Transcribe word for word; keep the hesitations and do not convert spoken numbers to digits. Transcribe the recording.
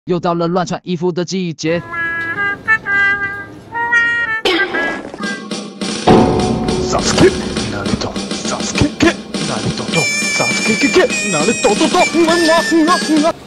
又到了乱穿衣服的季节。 Sasuke，哪里懂 ？Sasuke，哪里懂懂？Sasuke，哪里懂懂懂？